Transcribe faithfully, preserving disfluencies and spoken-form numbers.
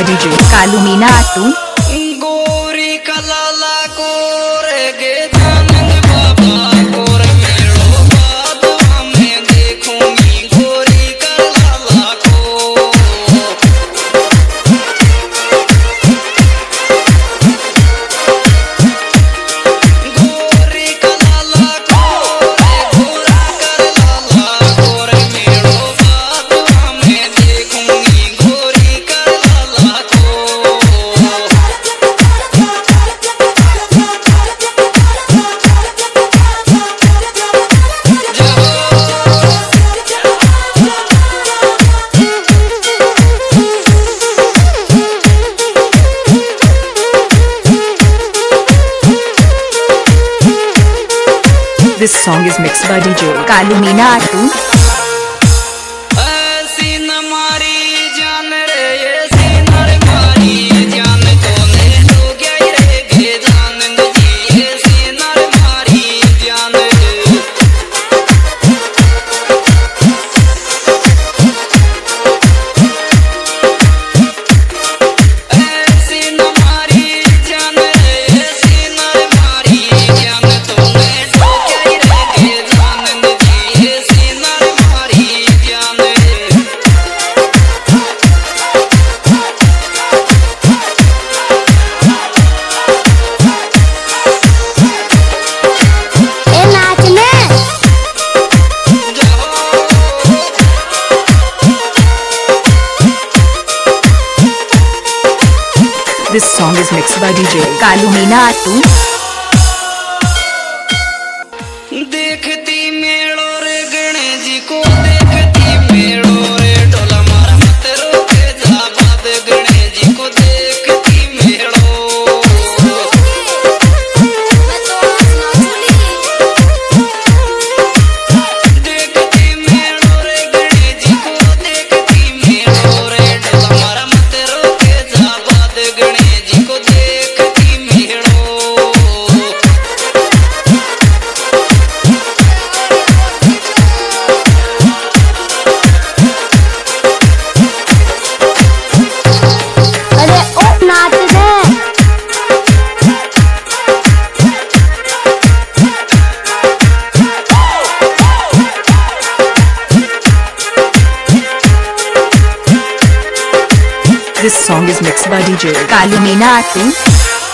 by D J Kalu Minatu. गोरी कलाला कोरे गे जानंग बाबा कोरे मेलो बाद हमें देखूंगी गोरी कलाला को गोरी कलाला कोरे गोरा कलाला कोरे मेलो बाद हमें देखूंगी गोरी कलाला को This song is mixed by D J Kalu Minatu. ऐसी न मारी जान रे ऐसी न रे मारी जान तोने हो गया रे गे जानंग जी ऐसी न रे मारी जान ऐसी न मारी जान रे ऐसी न रे मारी जान तोने हो गया रे गे जानंग जी ऐसी न रे मारी जान ए नाचने This song is mixed by D J Kalu Minatu. देखती मेड़ो रे गणेश जी को देखती मेड़ो रे ढोला मारा मत रोके जा बाद गणेश जी को देखती मेड़ो देखती मेड़ो रे गणेश जी को देखती मेड़ो रे ढोला मारा मत रोके जा बाद गणेश जी को देखती मेड़ो अरे ओ नाचने This song is mixed by D J Kalu Minatu.